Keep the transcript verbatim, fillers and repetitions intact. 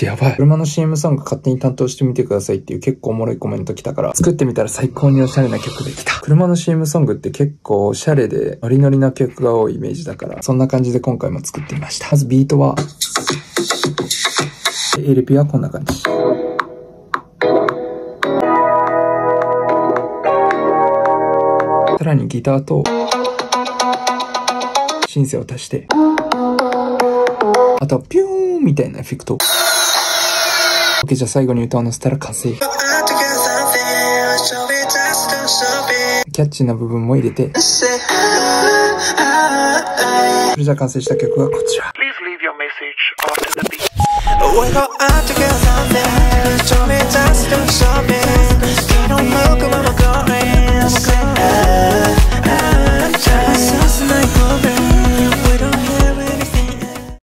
とやばい。車の シーエム ソング勝手に担当してみてくださいっていう結構おもろいコメント来たから、作ってみたら最高におしゃれな曲できた。車の シーエム ソングって結構おしゃれでノリノリな曲が多いイメージだから、そんな感じで今回も作ってみました。まずビートは、エルピー はこんな感じ。さらにギターとシンセを足して、あとはピューンみたいなエフェクト。OK、じゃあ最後に歌を乗せたら完成。キャッチーな部分も入れて、それじゃあ完成した曲がこちら。We go out together, something. Show me just do something.